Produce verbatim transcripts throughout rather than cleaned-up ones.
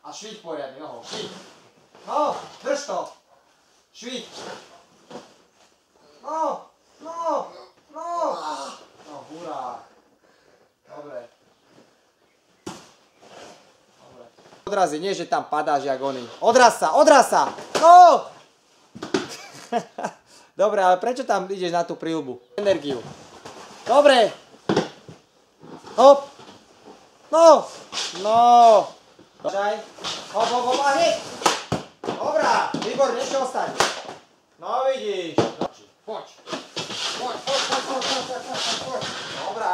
A šviť poriadne nohou, šviť. No, drž to. Šviť. No, no, no. No, hurá. Dobre. Dobre. Odrazy, nie že tam padáš jak oný. Odraz sa, odraz sa. No. Dobre, ale prečo tam ideš na tú príľbu? Energiu. Dobre. Hop. No. No. Počkaj. Hop, hop, hop, a hneď. Dobrá. Výborne, ešte ostaň. No vidíš. Poď. Poď, poď, poď, poď, poď, poď, poď, poď. Dobrá.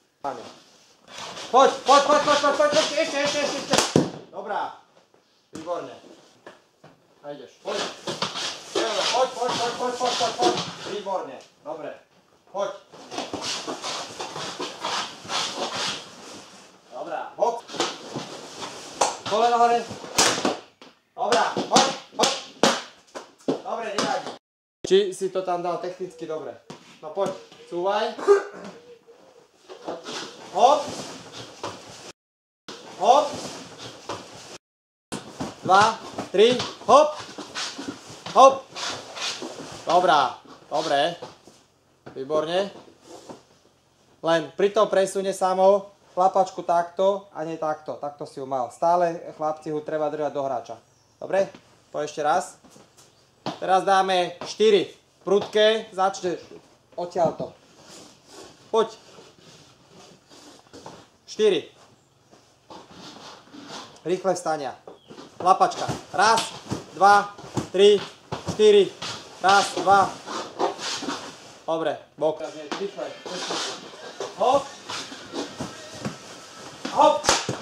Poď, poď, poď, poď, poď, poď, ešte, ešte, ešte, ešte. Dobrá. Výborne. A ideš. Poď. Poď, poď, poď, poď, poď, poď, poď. Výborne. Dobre. Poď. Dobrá. Hop. Koleno hore. Dobrá. Poď, poď. Dobre, nevadí. Či si to tam dal technicky dobre. No poď. Cúvaj. Hop. Hop. Dva, tri, hop. Hop. Dobrá, dobre. Výborne. Len pri tom presune samou chlapačku takto a nie takto. Takto si ju mal. Stále chlapci ho treba držať do hráča. Dobre? Poď ešte raz. Teraz dáme štyri. Prudké. Začneš odtiaľto. Poď. štyri. Rýchle vstania. Lapačka. Raz, dva, tri, štyri. Raz, dva. Dobre, bok. Rýchle. Hop. Hop.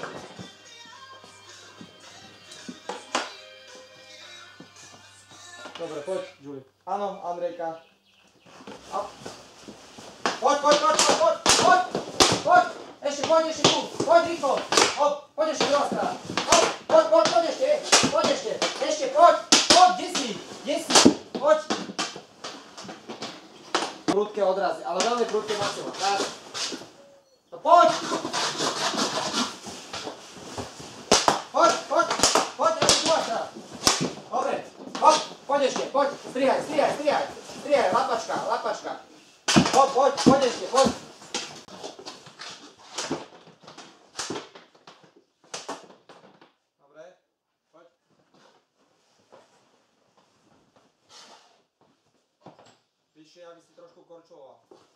Dobre, poď, Julie. Áno, Andrejka. Hop. Poď, poď, poď, poď, poď, poď. Poď. Ešte, poď ešte tu. Poď rýchlo. Hop, poď ešte druhá strana. Hop, poď, poď, poď ešte. Poď ešte. Ešte, poď. Poď, kde si? Kde si? Poď. Prudké odrazy, ale veľmi prudké masilo. Tak. No poď. Poď, poď. Poď, ešte druhá strana. Dobre. Hop, poď ešte, poď. Strihaj, strihaj, strihaj. Strihaj, lapačka, lapačka. Poď, poď, poď ešte, poď. Dobre, poď. Vyššie, aby si trošku korčoval.